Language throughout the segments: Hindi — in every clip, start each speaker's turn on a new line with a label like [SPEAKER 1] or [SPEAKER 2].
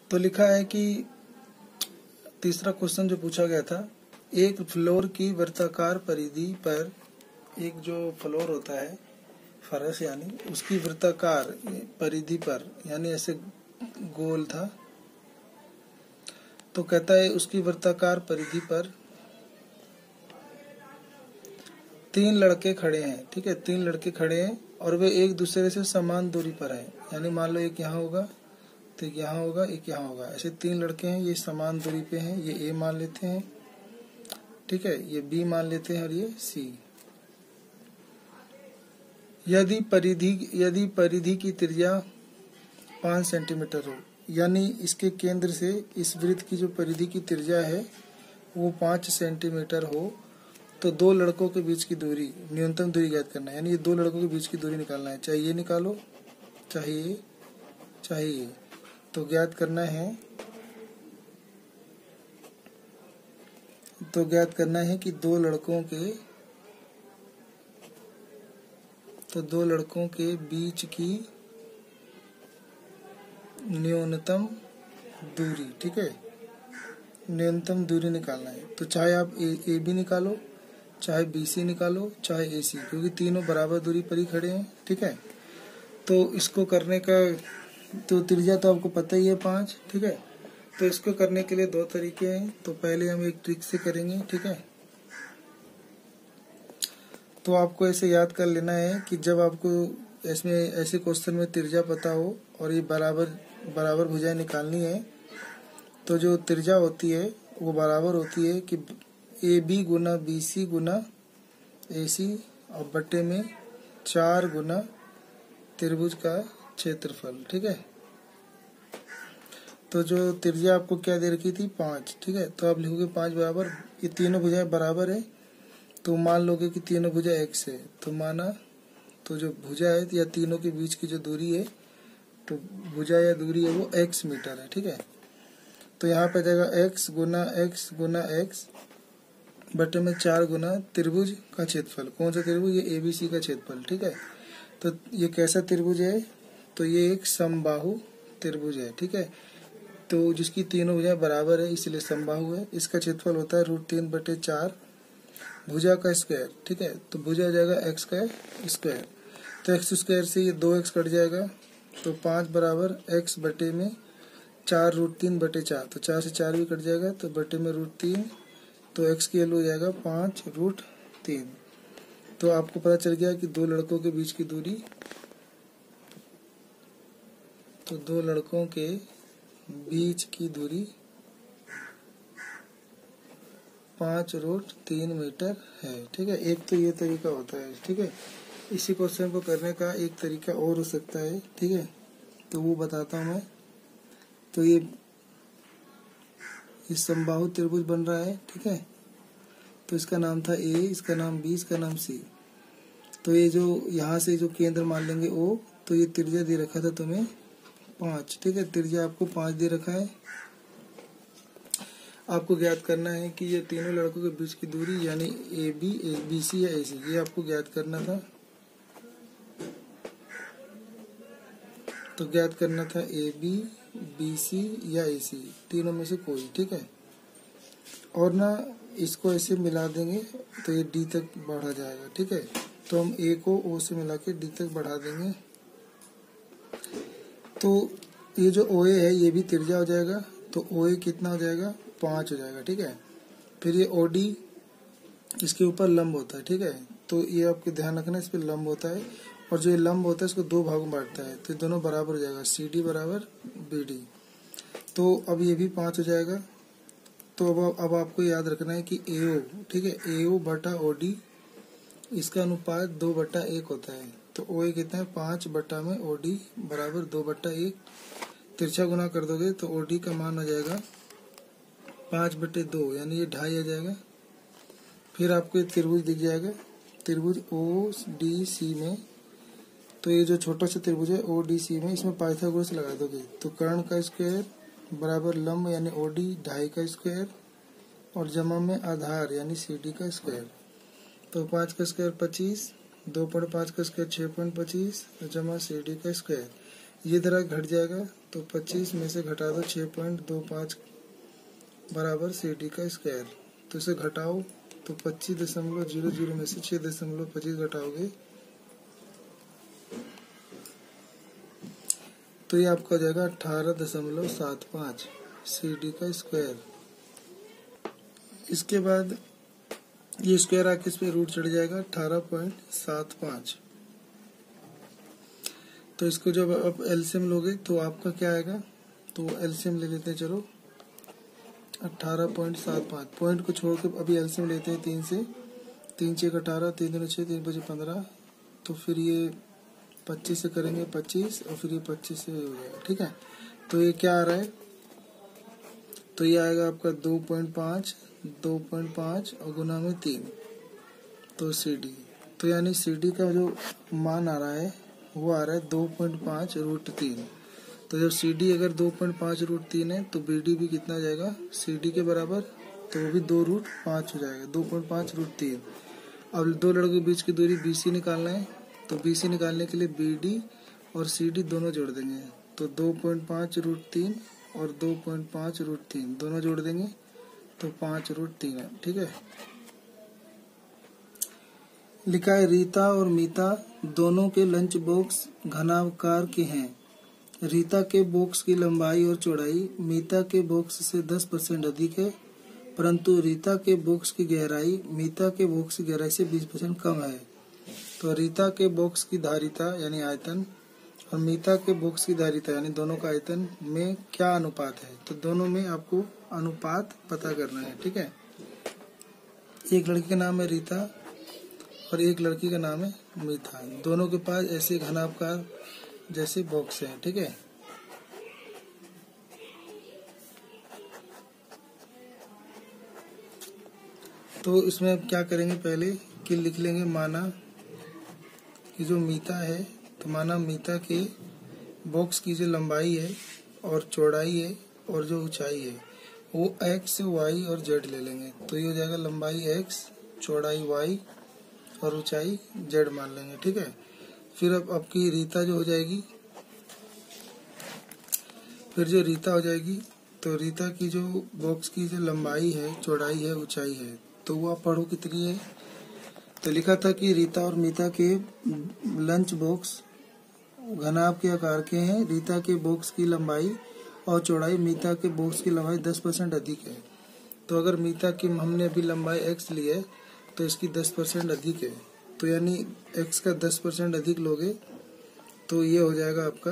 [SPEAKER 1] तो लिखा है कि तीसरा क्वेश्चन जो पूछा गया था, एक फ्लोर की वृत्ताकार परिधि पर, एक जो फ्लोर होता है फर्श यानी उसकी वृत्ताकार परिधि पर, यानी ऐसे गोल था, तो कहता है उसकी वृत्ताकार परिधि पर 3 लड़के खड़े हैं। ठीक है, 3 लड़के खड़े हैं और वे एक दूसरे से समान दूरी पर हैं। यानी मान लो एक यहाँ होगा तो एक यहाँ होगा, एक यहाँ होगा, ऐसे 3 लड़के हैं, ये समान दूरी पे हैं। ये ए मान लेते हैं, ठीक है, ये बी मान लेते हैं और ये सी। यदि परिधि की त्रिज्या 5 सेंटीमीटर हो, यानी इसके केंद्र से इस वृत्त की जो परिधि की त्रिज्या है वो 5 सेंटीमीटर हो, तो 2 लड़कों के बीच की दूरी, न्यूनतम दूरी ज्ञात करना है। यानी ये 2 लड़कों के बीच की दूरी निकालना है, चाहे ये निकालो चाहे ये, तो ज्ञात करना है, कि 2 लड़कों के बीच की न्यूनतम दूरी, ठीक है, न्यूनतम दूरी निकालना है। तो चाहे आप ए बी निकालो, चाहे बी सी निकालो, चाहे ए सी, क्योंकि तीनों बराबर दूरी पर ही खड़े हैं। ठीक है, तो इसको करने का, तो त्रिज्या तो आपको पता ही है 5, ठीक है। तो इसको करने के लिए 2 तरीके हैं। तो पहले हम एक ट्रिक से करेंगे, ठीक है। तो आपको ऐसे याद कर लेना है कि जब आपको इसमें ऐसे क्वेश्चन में त्रिज्या पता हो और ये बराबर भुजाएं निकालनी है, तो जो त्रिज्या होती है वो बराबर होती है कि A B Guna B C गुना ए सी और बट्टे में 4 गुना त्रिभुज का क्षेत्रफल। ठीक है, तो जो त्रिज्या आपको क्या दे रखी थी 5, ठीक है, तो आप लिखोगे 5 बराबर, ये तीनों भुजाएं बराबर है, तो मान लोगे कि तीनों भुजा x है, तो माना, तो जो भुजा है या तीनों के बीच की जो दूरी है, तो भुजा या दूरी है वो x मीटर है। ठीक है, तो यहाँ पे जाएगा x गुना x बटे में 4 गुना त्रिभुज का क्षेत्रफल। कौन सा त्रिभुज? ये ABC का क्षेत्रफल। ठीक है, तो ये कैसा त्रिभुज है? तो ये एक समबाहु त्रिभुज है। ठीक है, तो जिसकी तीनों भुजाएं बराबर है इसलिए समबाहु है। इसका क्षेत्रफल होता है √3/4 भुजा का स्क्वायर। ठीक है, तो भुजा हो जाएगा x², तो x² से ये 2x कट जाएगा, तो 5 बराबर x बटे में 4 √3/4, तो 4 से 4 भी कट जाएगा, तो बटे में √3, तो x की वैल्यू हो जाएगा 5√3। तो आपको पता चल गया कि 2 लड़कों के बीच की दूरी, तो 2 लड़कों के बीच की दूरी 5√3 मीटर है। ठीक है, एक तो ये तरीका होता है। ठीक है, इसी क्वेश्चन को करने का एक तरीका और हो सकता है। ठीक है, तो वो बताता हूँ मैं। तो ये समबाहु त्रिभुज बन रहा है। ठीक है, तो इसका नाम था ए, इसका नाम बी, इसका नाम सी। तो ये जो यहाँ से जो केंद्र मान लेंगे ओ, तो ये त्रिज्या दे रखा था तुम्हें 5। ठीक है, त्रिज्या आपको 5 दे रखा है। आपको ज्ञात करना है कि ये तीनों लड़कों के बीच की दूरी, यानी ए बी सी या ए सी, ये आपको ज्ञात करना था। तो ज्ञात करना था ए बी सी या ए सी, तीनों में से कोई। ठीक है, और ना इसको ऐसे मिला देंगे तो ये डी तक बढ़ा जाएगा। ठीक है, तो हम ए को ओ से मिला के डी तक बढ़ा देंगे। तो ये जो ओ ए है ये भी त्रिज्या हो जाएगा, तो ओ ए कितना हो जाएगा? 5 हो जाएगा। ठीक है, फिर ये ओ डी इसके ऊपर लंब होता है। ठीक है, तो ये आपको ध्यान रखना, इस पर लंब होता है, और जो ये लंब होता है इसको 2 भागों में बांटता है, तो दोनों बराबर हो जाएगा, सी डी बराबर बी डी। तो अब ये भी 5 हो जाएगा। तो अब आपको याद रखना है कि ए ओ, ठीक है, ए ओ बटा ओ डी, इसका अनुपात 2/1 होता है। तो ओ ए कितना है? 5 में ओ डी बराबर 2/1। तिरछा गुना कर दोगे तो ओ डी का मान आ जाएगा 5/2, यानी ये 2.5 आ जाएगा। फिर आपको एक त्रिभुज दिख जाएगा, त्रिभुज ओ डी सी में। तो ये जो छोटा सा त्रिभुज है ओ डी सी में, इसमें पाइथागोरस लगा दोगे तो कर्ण का स्क्वायर बराबर लंब यानी ओ डी 2.5 का स्क्वायर, और जमा में आधार यानी सी डी का स्क्वायर। तो 5 का स्क्वायर 25, 2/5 का स्क्वायर 6.25, जमा सी डी का स्क्वायर। ये इधर घट जाएगा, तो 25 में से घटा दो 6.25 बराबर CD का स्क्वायर। तो इसे घटाओ तो 25.00 में से 6.25 घटाओगे तो ये आपका हो जाएगा 18.75 CD का स्क्वायर। इसके बाद ये स्क्वायर आके इस पे रूट चढ़ जाएगा 18.75। तो इसको जब आप एलसीएम लोगे तो आपका क्या आएगा, तो एलसीएम ले लेते हैं। चलो 18.75 पॉइंट को छोड़ के अभी एलसीएम लेते हैं 3 से। 3 6 18, 3 2 6, 3 5 15, तो फिर ये 25 से करेंगे 25 और फिर ये 25 से हो जाएगा। ठीक है, तो ये क्या आ रहा है, तो ये आएगा आपका 2.5 और गुना में 3, तो CD। तो यानी CD का जो मान आ रहा है वो आ रहा है 2.5√3। तो जब CD अगर 2.5√3 है तो BD भी कितना जाएगा CD के बराबर, तो वो भी 2√5 हो जाएगा, 2.5√3। अब दो लड़कों के बीच की दूरी BC निकालना है, तो BC निकालने के लिए BD और CD दोनों जोड़ देंगे, तो 2.5√3 और 2.5√3 दोनों जोड़ देंगे तो 5√3 है। ठीक है, लिखा है रीता और मीता दोनों के लंच बॉक्स घनाकार के हैं। रीता के बॉक्स की लंबाई और चौड़ाई मीता के बॉक्स से 10% अधिक है, परंतु रीता के बॉक्स की गहराई मीता के बॉक्स की गहराई से 20% कम है। तो रीता के बॉक्स की धारिता यानी आयतन और मीता के बॉक्स की धारिता यानी दोनों का आयतन में क्या अनुपात है, तो दोनों में आपको अनुपात पता करना है। ठीक है, एक लड़की का नाम है रीता और एक लड़की का नाम है मीता, दोनों के पास ऐसे घनाकार जैसे बॉक्स है। ठीक है, तो इसमें अब क्या करेंगे, पहले कि लिख लेंगे माना कि जो मीता है, तो माना मीता के बॉक्स की जो लंबाई है और चौड़ाई है और जो ऊंचाई है वो x, y और z ले लेंगे। तो ये हो जाएगा लंबाई x, चौड़ाई y और ऊंचाई z मान लेंगे। ठीक है, फिर अब आपकी रीता जो हो जाएगी, फिर जो रीता हो जाएगी तो रीता की जो बॉक्स की जो लंबाई है, चौड़ाई है, ऊंचाई है, तो वो आप पढ़ो कितनी है। तो लिखा था कि रीता और मीता के लंच बॉक्स घनाभ के आकार के हैं। रीता के बॉक्स की लंबाई और चौड़ाई मीता के बॉक्स की लंबाई 10% अधिक है। तो अगर मीता की हमने अभी लंबाई x ली है तो इसकी 10% अधिक है, तो यानी x का 10% अधिक लोगे तो ये हो जाएगा आपका,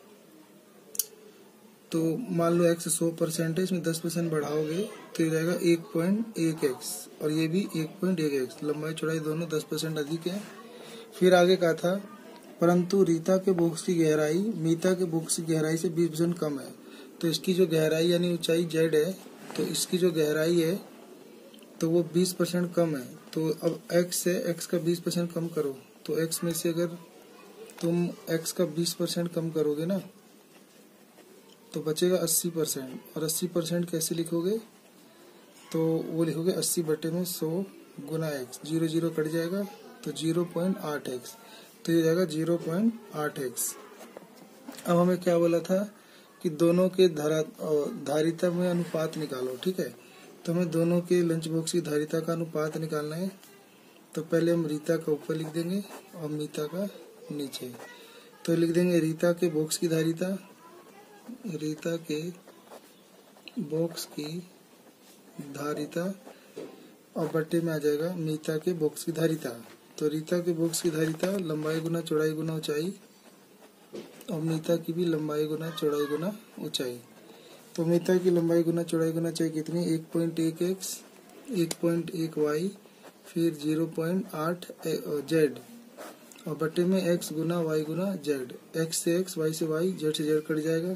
[SPEAKER 1] तो मान लो x 100% है, इसमें 10% बढ़ाओगे तो ये जाएगा 1.1x और ये भी 1.1x, लंबाई चौड़ाई दोनों 10% अधिक है। फिर आगे कहा था परंतु रीता के बॉक्स की गहराई मीता के बॉक्स की गहराई से 20% कम है। तो इसकी जो गहराई यानी ऊंचाई z है, तो इसकी जो गहराई है तो वो 20% कम है। तो अब x से x का 20% कम करो, तो x में से अगर तुम x का 20% कम करोगे ना तो बचेगा 80%। और 80% कैसे लिखोगे, तो वो लिखोगे 80/100 गुना x, 0 0 कट जाएगा तो 0.8x, तो ये जाएगा 0.8x। अब हमें क्या बोला था कि दोनों के धारिता में अनुपात निकालो। ठीक है, तो हमें दोनों के लंच बॉक्स की धारिता का अनुपात निकालना है। तो पहले हम रीता का ऊपर लिख देंगे और मीता का नीचे। तो लिख देंगे रीता के बॉक्स की धारिता, रीता के बॉक्स की धारिता और बट्टे में आ जाएगा मीता के बॉक्स की धारिता। तो रीता के बॉक्स की धारिता लंबाई गुना चौड़ाई गुना ऊंचाई और मीता की भी लंबाई गुना चौड़ाई गुना ऊंचाई। तो मीता की लंबाई गुना चौड़ाई गुना ऊंचाई कितनी, 1.1x, 1.1y, फिर 0.8 z और बटे में x गुना y गुना z, x से x, y से y, z से z कट जाएगा,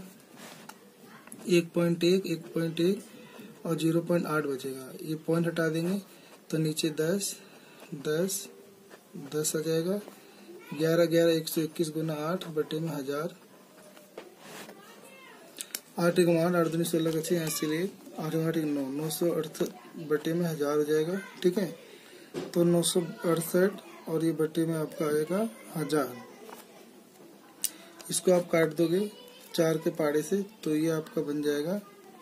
[SPEAKER 1] 1.1 1.1 और 0.8 बचेगा। ये पॉइंट हटा देंगे तो नीचे 10 10 10 आ जाएगा, 11 11 121 गुना 8 बटे में 1000, 8 1 8 8 2 16 अच्छे यहाँ से ले 8 8 9 968 बटे में 1000 हो जाएगा। ठीक है, तो 968 और ये बटे में आपका आएगा 1000। इसको आप काट दोगे 4 के पाड़े से, तो ये आपका बन जाएगा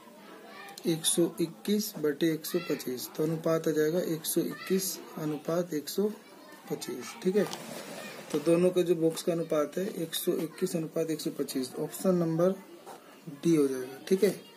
[SPEAKER 1] 121/125। तो अनुपात आ जाएगा 121:125। ठीक है, तो दोनों का जो बॉक्स का अनुपात है 121:125। ऑप्शन नंबर डी हो जाएगा। ठीक है।